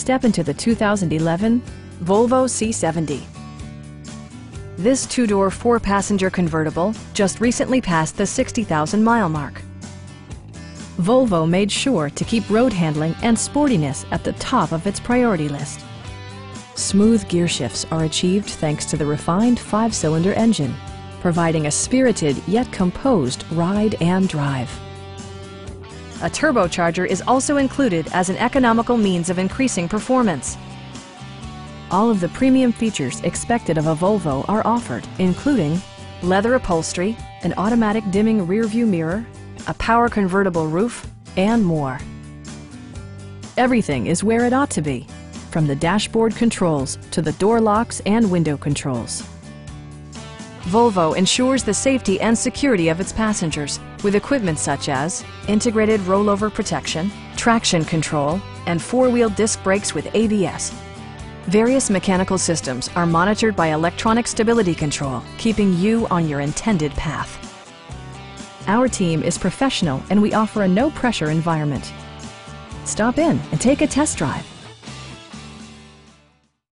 step into the 2011 Volvo C70. This two-door, four-passenger convertible just recently passed the 60,000-mile mark. Volvo made sure to keep road handling and sportiness at the top of its priority list. Smooth gear shifts are achieved thanks to the refined 5-cylinder engine, providing a spirited yet composed ride and drive. A turbocharger is also included as an economical means of increasing performance. All of the premium features expected of a Volvo are offered, including leather upholstery, an automatic dimming rearview mirror, a power convertible roof, and more. Everything is where it ought to be, from the dashboard controls to the door locks and window controls. Volvo ensures the safety and security of its passengers with equipment such as integrated rollover protection, traction control, and four-wheel disc brakes with ABS. Various mechanical systems are monitored by electronic stability control, keeping you on your intended path. Our team is professional and we offer a no-pressure environment. Stop in and take a test drive.